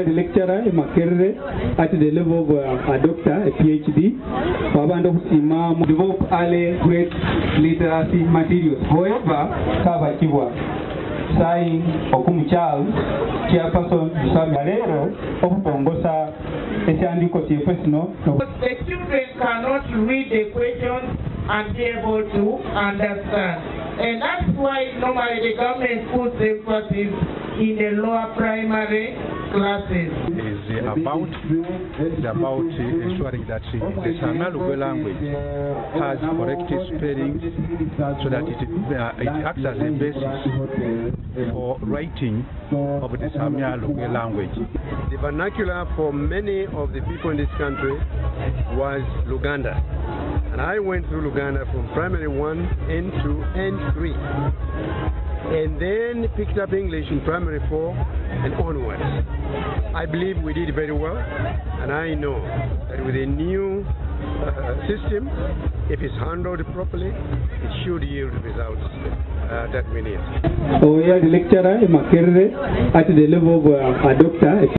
the lecturer Makerere at the level of a doctor, a PhD. Babando Imam develop early great literacy materials. However, Kaba Sai Okumuchal, chairperson Samarero, Opongosa, Esiandiko Tiefesno. The children cannot read the questions and be able to understand. And that's why normally the government puts emphasis in the lower primary classes. It's about ensuring that the Sama Lugbe language has correct spelling so that it acts as a basis for writing of the Sama Lugbe language. The vernacular for many of the people in this country was Luganda. And I went through Luganda from primary 1, N2, N3. And then picked up English in primary 4 and onwards. I believe we did very well, and I know that with a new system, if it's handled properly, it should yield results that we need. So, yeah, the lecturer Makerere at the level of a doctor.